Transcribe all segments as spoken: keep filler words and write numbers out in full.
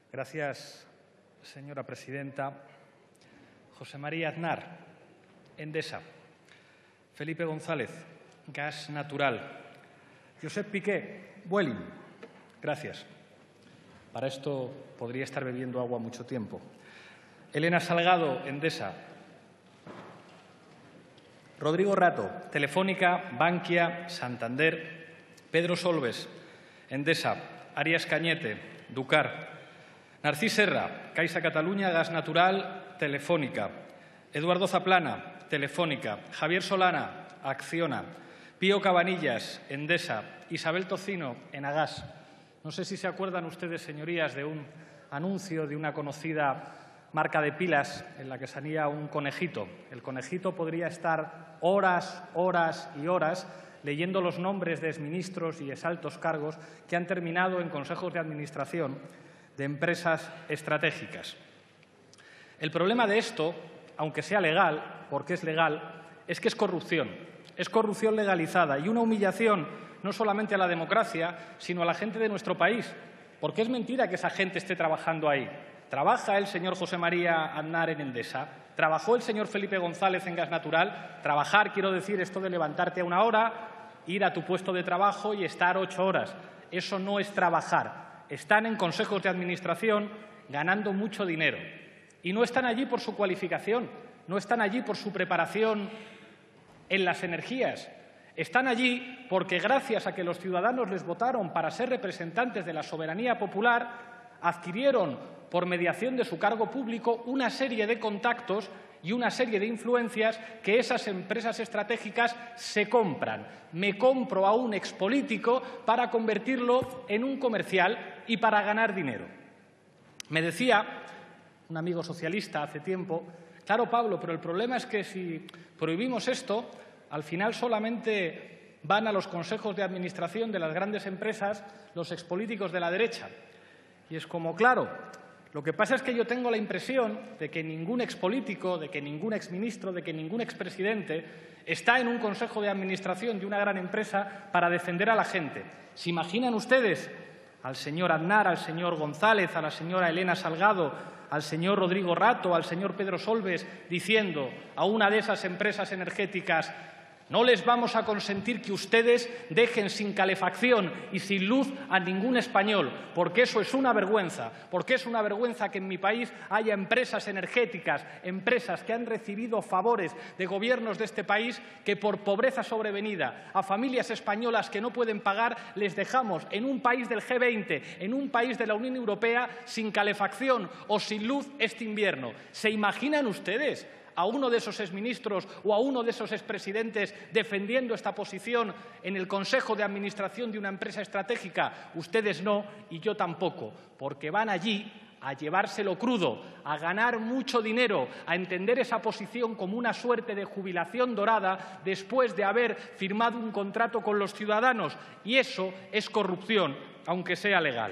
Gracias, señora presidenta. José María Aznar, Endesa. Felipe González, Gas Natural. Josep Piqué, Vueling. Gracias. Para esto podría estar bebiendo agua mucho tiempo. Elena Salgado, Endesa. Rodrigo Rato, Telefónica, Bankia, Santander. Pedro Solbes, Endesa. Arias Cañete, Ducar. Narcís Serra, Caixa Catalunya, Gas Natural, Telefónica. Eduardo Zaplana, Telefónica. Javier Solana, Acciona. Pío Cabanillas, Endesa. Isabel Tocino, Enagas. No sé si se acuerdan ustedes, señorías, de un anuncio de una conocida marca de pilas en la que salía un conejito. El conejito podría estar horas, horas y horas leyendo los nombres de exministros y exaltos cargos que han terminado en consejos de administración de empresas estratégicas. El problema de esto, aunque sea legal, porque es legal, es que es corrupción. Es corrupción legalizada y una humillación no solamente a la democracia, sino a la gente de nuestro país. Porque es mentira que esa gente esté trabajando ahí. ¿Trabaja el señor José María Aznar en Endesa? ¿Trabajó el señor Felipe González en Gas Natural? Trabajar, quiero decir, esto de levantarte a una hora, ir a tu puesto de trabajo y estar ocho horas. Eso no es trabajar. Están en consejos de administración ganando mucho dinero. Y no están allí por su cualificación, no están allí por su preparación en las energías. Están allí porque, gracias a que los ciudadanos les votaron para ser representantes de la soberanía popular, adquirieron, por mediación de su cargo público, una serie de contactos y una serie de influencias que esas empresas estratégicas se compran. Me compro a un expolítico para convertirlo en un comercial y para ganar dinero. Me decía un amigo socialista hace tiempo, claro, Pablo, pero el problema es que si prohibimos esto, al final solamente van a los consejos de administración de las grandes empresas los expolíticos de la derecha. Y es como, claro, lo que pasa es que yo tengo la impresión de que ningún expolítico, de que ningún exministro, de que ningún expresidente está en un consejo de administración de una gran empresa para defender a la gente. ¿Se imaginan ustedes al señor Aznar, al señor González, a la señora Elena Salgado, al señor Rodrigo Rato, al señor Pedro Solbes diciendo a una de esas empresas energéticas: no les vamos a consentir que ustedes dejen sin calefacción y sin luz a ningún español, porque eso es una vergüenza, porque es una vergüenza que en mi país haya empresas energéticas, empresas que han recibido favores de gobiernos de este país que por pobreza sobrevenida a familias españolas que no pueden pagar les dejamos en un país del G veinte, en un país de la Unión Europea sin calefacción o sin luz este invierno. ¿Se imaginan ustedes a uno de esos exministros o a uno de esos expresidentes defendiendo esta posición en el Consejo de Administración de una empresa estratégica? Ustedes no y yo tampoco, porque van allí a llevárselo crudo, a ganar mucho dinero, a entender esa posición como una suerte de jubilación dorada después de haber firmado un contrato con los ciudadanos. Y eso es corrupción, aunque sea legal.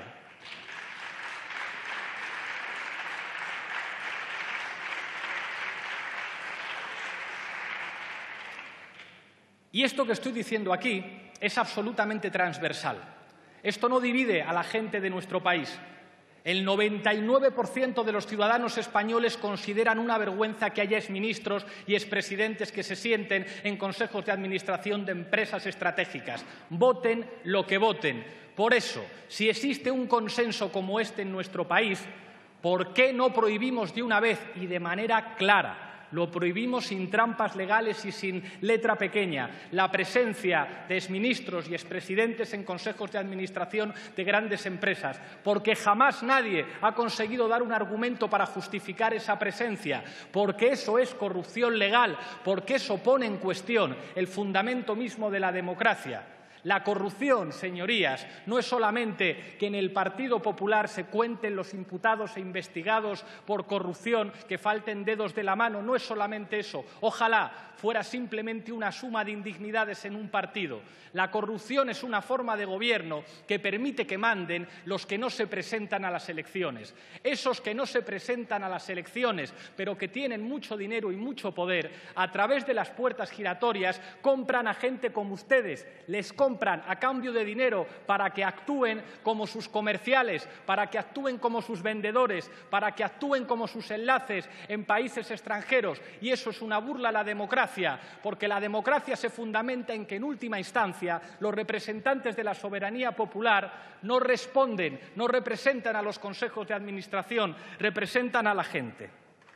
Y esto que estoy diciendo aquí es absolutamente transversal. Esto no divide a la gente de nuestro país. El noventa y nueve por ciento de los ciudadanos españoles consideran una vergüenza que haya exministros y expresidentes que se sienten en consejos de administración de empresas estratégicas. Voten lo que voten. Por eso, si existe un consenso como este en nuestro país, ¿por qué no prohibimos de una vez y de manera clara? Lo prohibimos sin trampas legales y sin letra pequeña, la presencia de exministros y expresidentes en consejos de administración de grandes empresas, porque jamás nadie ha conseguido dar un argumento para justificar esa presencia, porque eso es corrupción legal, porque eso pone en cuestión el fundamento mismo de la democracia. La corrupción, señorías, no es solamente que en el Partido Popular se cuenten los imputados e investigados por corrupción, que falten dedos de la mano, no es solamente eso. Ojalá fuera simplemente una suma de indignidades en un partido. La corrupción es una forma de gobierno que permite que manden los que no se presentan a las elecciones. Esos que no se presentan a las elecciones, pero que tienen mucho dinero y mucho poder, a través de las puertas giratorias compran a gente como ustedes, les compran compran a cambio de dinero para que actúen como sus comerciales, para que actúen como sus vendedores, para que actúen como sus enlaces en países extranjeros. Y eso es una burla a la democracia, porque la democracia se fundamenta en que, en última instancia, los representantes de la soberanía popular no responden, no representan a los consejos de administración, representan a la gente.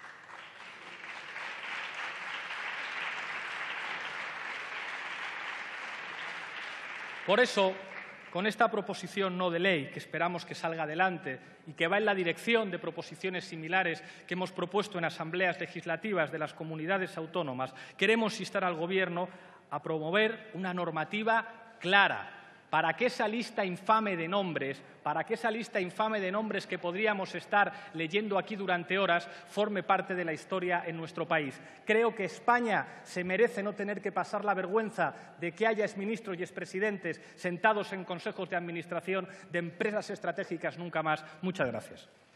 Por eso, con esta proposición no de ley, que esperamos que salga adelante y que va en la dirección de proposiciones similares que hemos propuesto en asambleas legislativas de las comunidades autónomas, queremos instar al Gobierno a promover una normativa clara para que esa lista infame de nombres, para que esa lista infame de nombres que podríamos estar leyendo aquí durante horas, forme parte de la historia en nuestro país. Creo que España se merece no tener que pasar la vergüenza de que haya exministros y expresidentes sentados en consejos de administración de empresas estratégicas nunca más. Muchas gracias.